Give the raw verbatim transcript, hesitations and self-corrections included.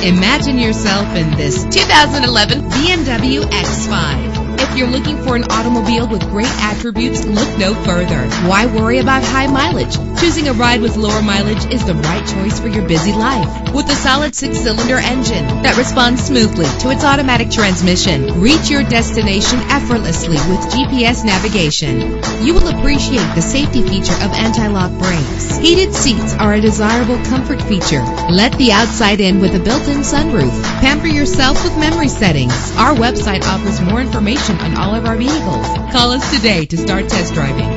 Imagine yourself in this two thousand eleven B M W X five. If you're looking for an automobile with great attributes, look no further. Why worry about high mileage? Choosing a ride with lower mileage is the right choice for your busy life. With a solid six-cylinder engine that responds smoothly to its automatic transmission, reach your destination effortlessly with G P S navigation. You will appreciate the safety feature of anti-lock brakes. Heated seats are a desirable comfort feature. Let the outside in with a built-in sunroof. Pamper yourself with memory settings. Our website offers more information on all of our vehicles. Call us today to start test driving.